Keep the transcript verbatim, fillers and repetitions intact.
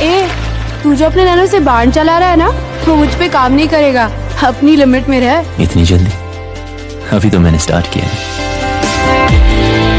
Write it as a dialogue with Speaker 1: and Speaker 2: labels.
Speaker 1: ए, तू जो अपने नैनो से बाण चला रहा है ना, वो मुझ पे काम नहीं करेगा। अपनी लिमिट में रह।
Speaker 2: इतनी जल्दी? अभी तो मैंने स्टार्ट किया है।